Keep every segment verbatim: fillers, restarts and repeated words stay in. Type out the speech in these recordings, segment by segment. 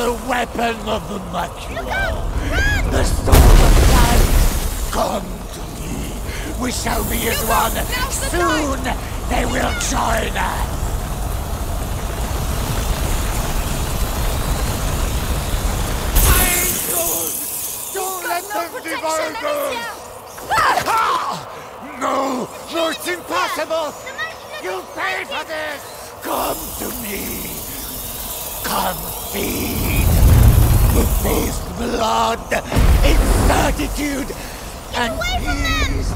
the weapon of the mature. The sword of light. Come to me. We shall be as one. Soon they will join us. Don't let them devour us! No! No, it's impossible! You'll pay for this! Come to me! Come feed! With this blood, incertitude, and peace!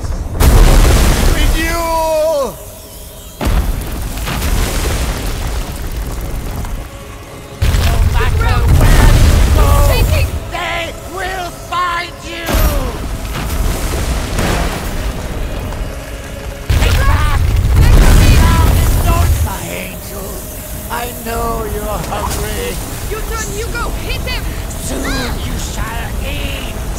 Renewal! No matter where you go, they will find you! Take back! Ground is not my angel. I know you're hungry. You turn, you go, hit him! Soon you shall eat!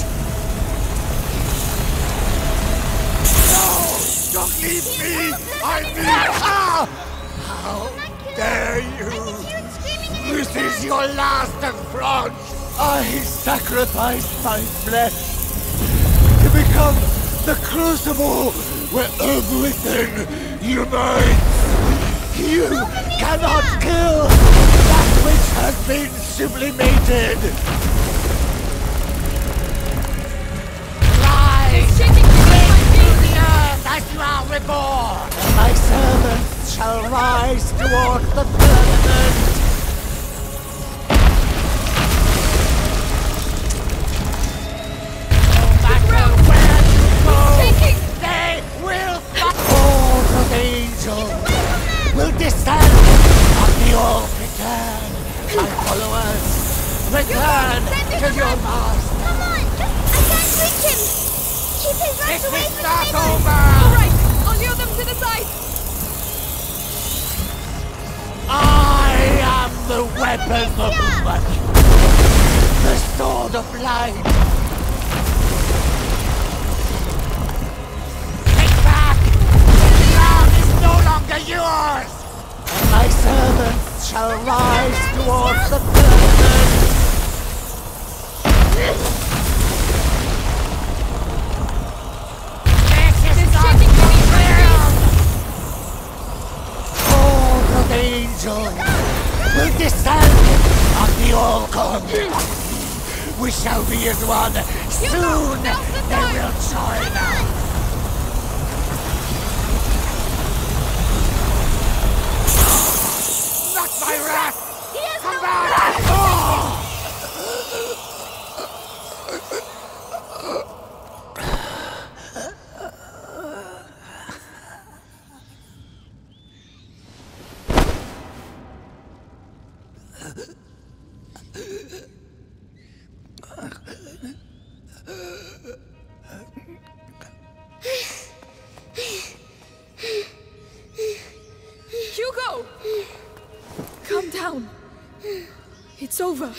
No! Don't leave me! I need... Ah! How dare you! This is your last affront! I sacrificed my flesh to become the crucible where everything unites. You cannot kill that which has been sublimated. Rise! Cling to the earth as you are reborn. My servants shall rise towards the firmament. Will descend on the old return. My followers, return to your master. Come on! I can't reach him! Keep his right This away is from not the over! Alright, I'll lure them to the side! I am the weapon of the mature, the sword of light. Take back! The ground is no longer yours! And my servants shall rise towards the firmament. This is not real! All of angels will descend on the all-come. We shall be as one. Soon they will join us. Not my wrath! Come back! Oh! Hugo! Calm down. It's over.